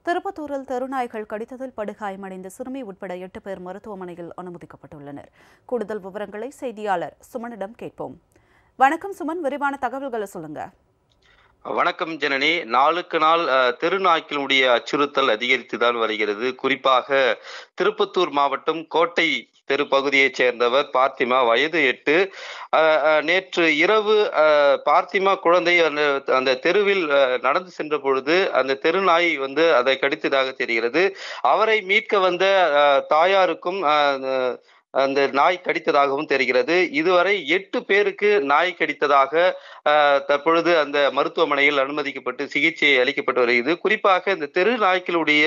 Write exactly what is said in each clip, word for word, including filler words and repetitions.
திருப்பத்தூரில் தெருநாய்கள் கடித்ததில் படுகாயமடைந்த சிறுமி உட்பட எட்டு பேர் மருத்துவமனையில் அனுமதிக்கப்பட்டுள்ளனர். கூடுதல் விவரங்களை செய்தியாளர் சுமனிடம் கேட்போம். வணக்கம் சுமன், விரிவான தகவல்களை சொல்லுங்க. வணக்கம் ஜனனி. நாளுக்கு நாள் தெருநாய்க்களுடைய அச்சுறுத்தல் அதிகரித்துதான் வருகிறது. குறிப்பாக திருப்பத்தூர் மாவட்டம் கோட்டை தெரு பகுதியைச் சேர்ந்தவர் பார்த்திமா, வயது எட்டு. நேற்று இரவு பார்த்திமா குழந்தை அந்த அந்த தெருவில் நடந்து சென்ற பொழுது அந்த தெருநாய் வந்து அதை கடித்ததாக தெரிகிறது. அவரை மீட்க வந்த தாயாருக்கும் அந்த நாய் கடித்ததாகவும் தெரிகிறது. இதுவரை எட்டு பேருக்கு நாய் கடித்ததாக தற்பொழுது அந்த மருத்துவமனையில் அனுமதிக்கப்பட்டு சிகிச்சை அளிக்கப்பட்டு வருகிறது. குறிப்பாக இந்த தெரு நாய்க்களுடைய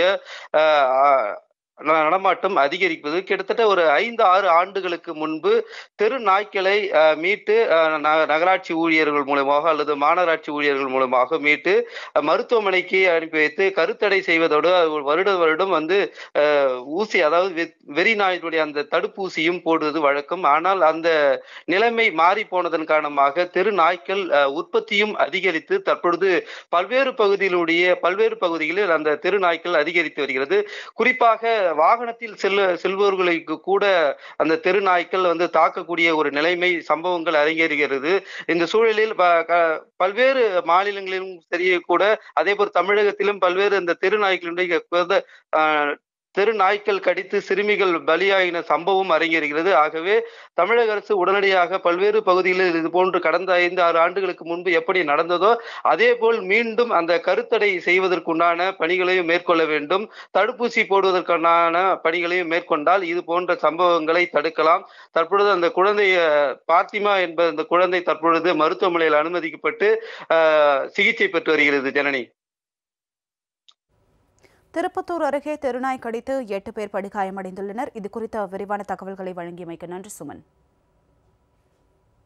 நடமாட்டம் அதிகரிப்பது கிட்டத்தட்ட ஒரு ஐந்து ஆறு ஆண்டுகளுக்கு முன்பு தெரு நாய்க்களை மீட்டு நகராட்சி ஊழியர்கள் மூலமாக அல்லது மாநகராட்சி ஊழியர்கள் மூலமாக மீட்டு மருத்துவமனைக்கு அனுப்பி வைத்து கருத்தடை செய்வதோடு வருட வருடம் வந்து ஊசி, அதாவது வெறி நாயினுடைய அந்த தடுப்பூசியும் போடுவது வழக்கம். ஆனால் அந்த நிலைமை மாறி போனதன் காரணமாக தெரு நாய்க்கள் உற்பத்தியும் அதிகரித்து தற்பொழுது பல்வேறு பகுதிகளுடைய பல்வேறு பகுதிகளில் அந்த தெரு நாய்க்கள் அதிகரித்து வருகிறது. குறிப்பாக வாகனத்தில் செல்ல செல்பவர்களுக்கு கூட அந்த தெரு நாய்க்கள் வந்து தாக்கக்கூடிய ஒரு நிலைமை சம்பவங்கள் அரங்கேறுகிறது. இந்த சூழலில் பல்வேறு மாநிலங்களிலும் சரிய கூட அதே போல் தமிழகத்திலும் பல்வேறு இந்த தெரு நாய்க்களுடைய தெரு நாய்க்கள் கடித்து சிறுமிகள் பலியாகின சம்பவம் அரங்கேறுகிறது. ஆகவே தமிழக அரசு உடனடியாக பல்வேறு பகுதிகளில் இது போன்று கடந்த ஐந்து ஆறு ஆண்டுகளுக்கு முன்பு எப்படி நடந்ததோ அதே போல் மீண்டும் அந்த கருத்தடை செய்வதற்குண்டான பணிகளையும் மேற்கொள்ள வேண்டும். தடுப்பூசி போடுவதற்கான பணிகளையும் மேற்கொண்டால் இது போன்ற சம்பவங்களை தடுக்கலாம். தற்பொழுது அந்த குழந்தை பார்த்திமா என்ப அந்த குழந்தை தற்பொழுது மருத்துவமனையில் அனுமதிக்கப்பட்டு சிகிச்சை பெற்று வருகிறது. ஜனனி, திருப்பத்தூர் அருகே தெருநாய் கடித்து எட்டு பேர் படுகாயமடைந்துள்ளனர். இது குறித்த விரிவான தகவல்களை வழங்கியமைக்கு நன்றி சுமன்.